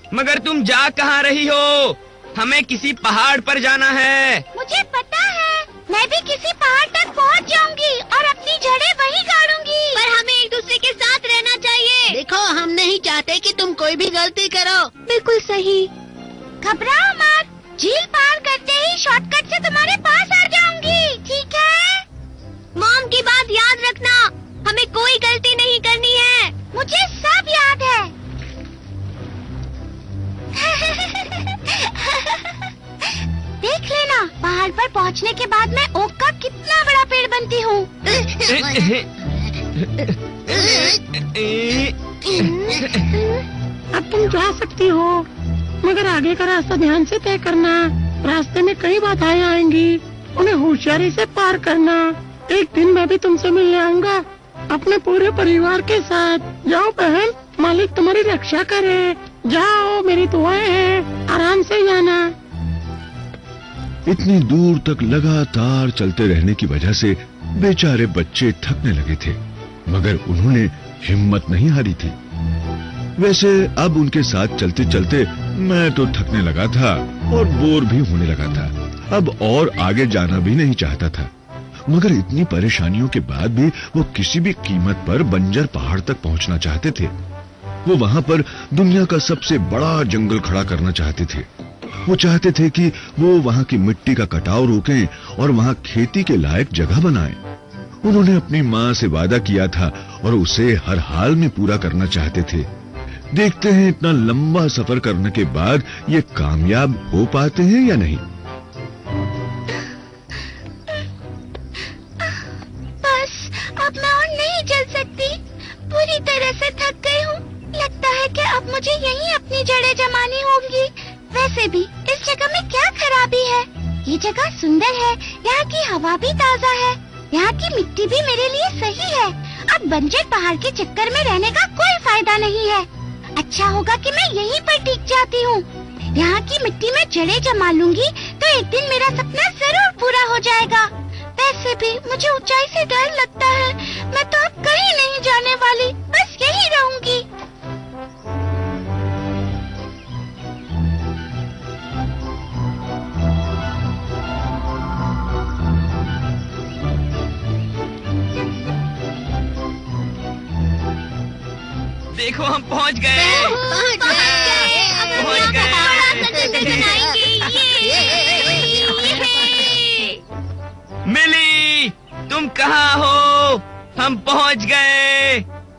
मगर तुम जा कहाँ रही हो? हमें किसी पहाड़ पर जाना है। मुझे पता है, मैं भी किसी पहाड़ तक पहुंच जाऊंगी और अपनी जड़ें वहीं गाड़ूंगी। पर हमें एक दूसरे के साथ रहना चाहिए। देखो, हम नहीं चाहते कि तुम कोई भी गलती करो। बिल्कुल सही। घबराओ मत, झील पार करते ही शॉर्टकट से तुम्हारे पास आ जाऊंगी, ठीक है? मॉम की बात याद रखना, हमें कोई गलती नहीं करनी है। मुझे सब याद है। देख लेना, पहाड़ पर पहुंचने के बाद मैं ओक का कितना बड़ा पेड़ बनती हूँ। अब तुम जा सकती हो, मगर आगे का रास्ता ध्यान से तय करना। रास्ते में कई बाधाएं आएंगी, उन्हें होशियारी से पार करना। एक दिन मैं भी तुमसे मिलने आऊंगा अपने पूरे परिवार के साथ। जाओ बहन, मालिक तुम्हारी रक्षा करे। जाओ, मेरी दुआएं हैं, आराम से जाना। इतनी दूर तक लगातार चलते रहने की वजह से बेचारे बच्चे थकने लगे थे, मगर उन्होंने हिम्मत नहीं हारी थी। वैसे अब उनके साथ चलते चलते मैं तो थकने लगा था और बोर भी होने लगा था। अब और आगे जाना भी नहीं चाहता था, मगर इतनी परेशानियों के बाद भी वो किसी भी कीमत पर बंजर पहाड़ तक पहुंचना चाहते थे। वो वहां पर दुनिया का सबसे बड़ा जंगल खड़ा करना चाहते थे। वो चाहते थे कि वो वहां की मिट्टी का कटाव रोकें और वहां खेती के लायक जगह बनाएं। उन्होंने अपनी माँ से वादा किया था और उसे हर हाल में पूरा करना चाहते थे। देखते हैं इतना लंबा सफर करने के बाद ये कामयाब हो पाते हैं या नहीं। बस अब मैं और नहीं चल सकती, पूरी तरह से थक गई हूँ। लगता है कि अब मुझे यहीं अपनी जड़ें जमानी होंगी। वैसे भी इस जगह में क्या खराबी है? ये जगह सुंदर है, यहाँ की हवा भी ताज़ा है, यहाँ की मिट्टी भी मेरे लिए सही है। अब बंजर पहाड़ के चक्कर में रहने का कोई फायदा नहीं है। अच्छा होगा कि मैं यहीं पर टिक जाती हूँ। यहाँ की मिट्टी में जड़ें जमा लूंगी तो एक दिन मेरा सपना जरूर पूरा हो जाएगा। वैसे भी मुझे ऊंचाई से डर लगता है। मैं तो अब कहीं नहीं जाने वाली, बस यहीं रहूंगी। देखो, हम पहुंच गए। पहुंच गए। मिली, तुम कहाँ हो? हम पहुंच गए।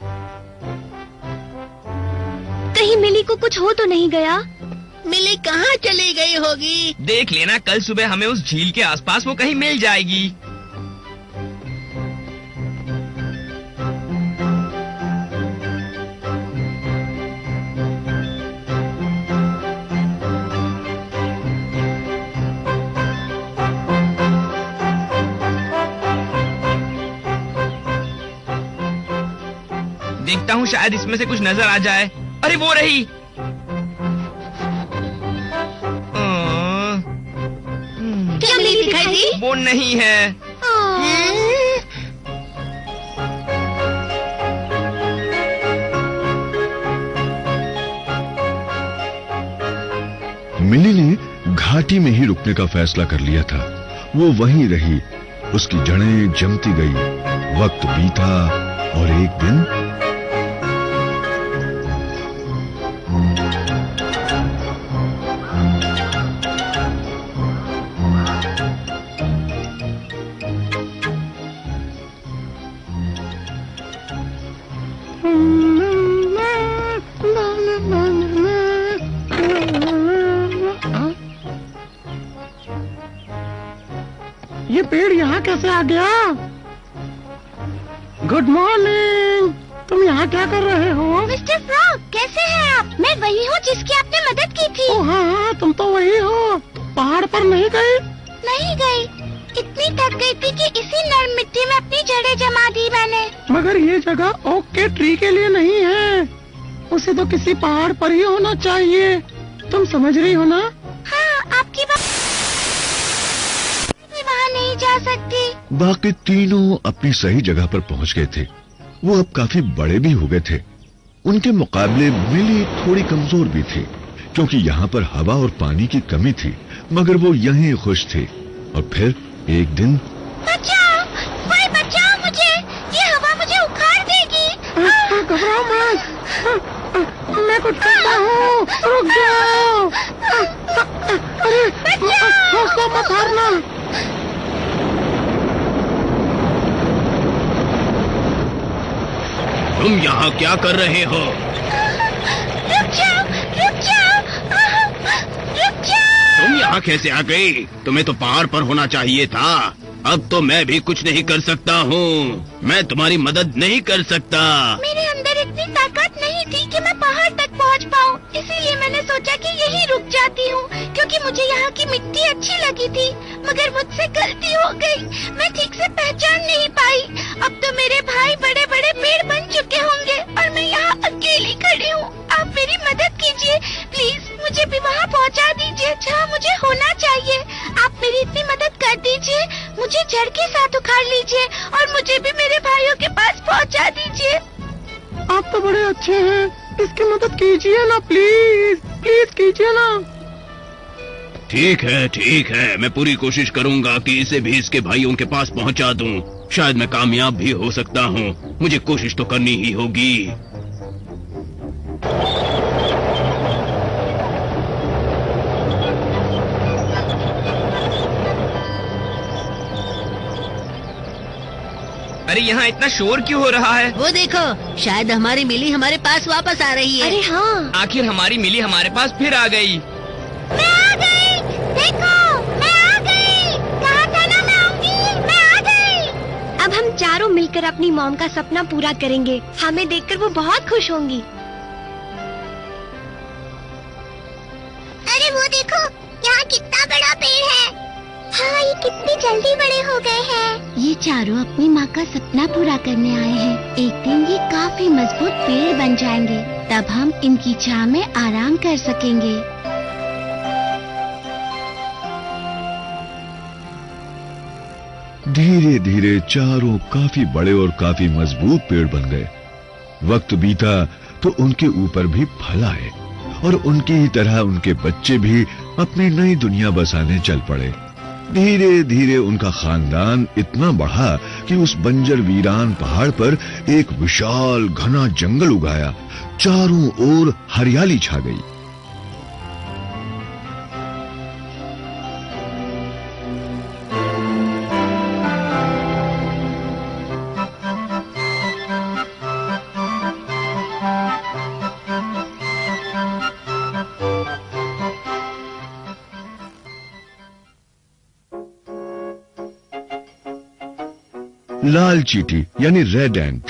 कहीं मिली को कुछ हो तो नहीं गया? मिली कहाँ चली गई होगी? देख लेना, कल सुबह हमें उस झील के आसपास वो कहीं मिल जाएगी। देखता हूँ, शायद इसमें से कुछ नजर आ जाए। अरे वो रही। क्या मिली दिखाई दी? वो नहीं है। मिली ने घाटी में ही रुकने का फैसला कर लिया था। वो वहीं रही, उसकी जड़ें जमती गई। वक्त बीता और एक दिन ये पेड़ यहाँ कैसे आ गया? Good morning. तुम यहाँ क्या कर रहे हो? मिस्टर फ्रॉग, कैसे हैं आप? मैं वही हूँ जिसकी आपने मदद की थी। ओ हाँ, तुम तो वही हो। पहाड़ पर नहीं गई? नहीं गई, इतनी थक गई थी कि इसी नर्म मिट्टी में अपनी जड़ें जमा दी मैंने। मगर ये जगह ओक के ट्री के लिए नहीं है, उसे तो किसी पहाड़ पर ही होना चाहिए। तुम समझ रही हो ना? हाँ, आपकी बात। वहाँ नहीं जा सकती। बाकी तीनों अपनी सही जगह पर पहुंच गए थे। वो अब काफी बड़े भी हो गए थे। उनके मुकाबले मिली थोड़ी कमजोर भी थी, क्योंकि यहाँ पर हवा और पानी की कमी थी, मगर वो यहीं खुश थे। और फिर एक दिन बचाओ, कोई बचाओ मुझे, ये हवा मुझे उखाड़ देगी। घबराओ मत, मैं कुछ करता हूँ, रुक जाओ। अरे हौसला मत हारना। तुम यहाँ क्या कर रहे हो? रुक जाओ, रुक जाओ, रुक जाओ। तुम यहाँ कैसे आ गई? तुम्हें तो पहाड़ पर होना चाहिए था। अब तो मैं भी कुछ नहीं कर सकता हूँ। मैं तुम्हारी मदद नहीं कर सकता। मेरे अंदर इतनी ताकत नहीं थी कि मैं पहाड़ तक पहुँच पाऊँ, इसीलिए मैंने सोचा कि यहीं रुक जाती हूँ, क्योंकि मुझे यहाँ की मिट्टी अच्छी लगी थी। मगर मुझसे गलती हो गई, मैं ठीक से पहचान नहीं पाई। अब तो मेरे भाई बड़े बड़े पेड़ बन चुके होंगे और मैं यहाँ अकेली खड़ी हूँ। आप मेरी मदद कीजिए प्लीज, मुझे भी वहाँ पहुँचा दीजिए जहाँ मुझे होना चाहिए। आप मेरी इतनी मदद कर दीजिए, मुझे जड़ के साथ उखाड़ लीजिए और मुझे भी मेरे भाइयों के पास पहुँचा दीजिए। आप तो बड़े अच्छे हैं, इसकी मदद कीजिए ना प्लीज, प्लीज कीजिए ना। ठीक है, मैं पूरी कोशिश करूँगा कि इसे भी इसके भाइयों के पास पहुँचा दूँ। शायद मैं कामयाब भी हो सकता हूँ। मुझे कोशिश तो करनी ही होगी। अरे यहाँ इतना शोर क्यों हो रहा है? वो देखो, शायद हमारी मिली हमारे पास वापस आ रही है। अरे हाँ, आखिर हमारी मिली हमारे पास फिर आ गई। मैं आ गई, देखो मैं आ गई। कहा था ना मैं आऊंगी, मैं आ गई। अब हम चारों मिलकर अपनी मॉम का सपना पूरा करेंगे। हमें देखकर वो बहुत खुश होंगी। अरे वो देखो, यहाँ कितना बड़ा पेड़ है। हाँ, ये कितनी जल्दी बड़े हो गए हैं। ये चारों अपनी माँ का सपना पूरा करने आए हैं। एक दिन ये काफी मजबूत पेड़ बन जाएंगे, तब हम इनकी छांव में आराम कर सकेंगे। धीरे धीरे चारों काफी बड़े और काफी मजबूत पेड़ बन गए। वक्त बीता तो उनके ऊपर भी फल आए और उनकी ही तरह उनके बच्चे भी अपनी नई दुनिया बसाने चल पड़े। धीरे धीरे उनका खानदान इतना बढ़ा कि उस बंजर वीरान पहाड़ पर एक विशाल घना जंगल उगाया। चारों ओर हरियाली छा गई। लाल चींटी यानी रेड एंट।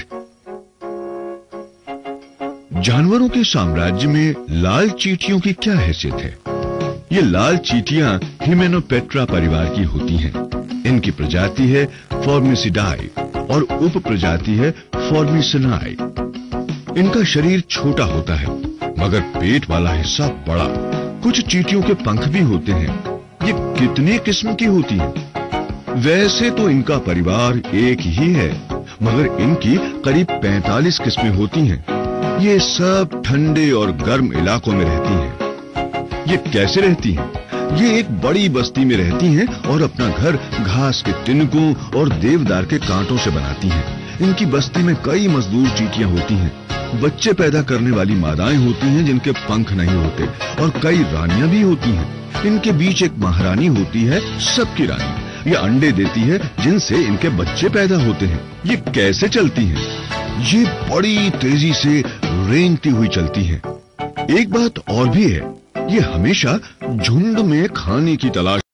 जानवरों के साम्राज्य में लाल चींटियों की क्या हैसियत है? ये लाल चींटियां हिमेनोपेट्रा परिवार की होती हैं। इनकी प्रजाति है फॉर्मिसिडाई और उप प्रजाति है फॉर्मिसनाई। इनका शरीर छोटा होता है मगर पेट वाला हिस्सा बड़ा। कुछ चींटियों के पंख भी होते हैं। ये कितने किस्म की होती हैं? वैसे तो इनका परिवार एक ही है, मगर इनकी करीब 45 किस्में होती हैं। ये सब ठंडे और गर्म इलाकों में रहती हैं। ये कैसे रहती हैं? ये एक बड़ी बस्ती में रहती हैं और अपना घर घास के तिनकों और देवदार के कांटों से बनाती हैं। इनकी बस्ती में कई मजदूर चींटियां होती हैं। बच्चे पैदा करने वाली मादाएं होती हैं जिनके पंख नहीं होते और कई रानियां भी होती हैं। इनके बीच एक महारानी होती है, सबकी रानी। ये अंडे देती है जिनसे इनके बच्चे पैदा होते हैं। ये कैसे चलती हैं? ये बड़ी तेजी से रेंगती हुई चलती हैं। एक बात और भी है, ये हमेशा झुंड में खाने की तलाश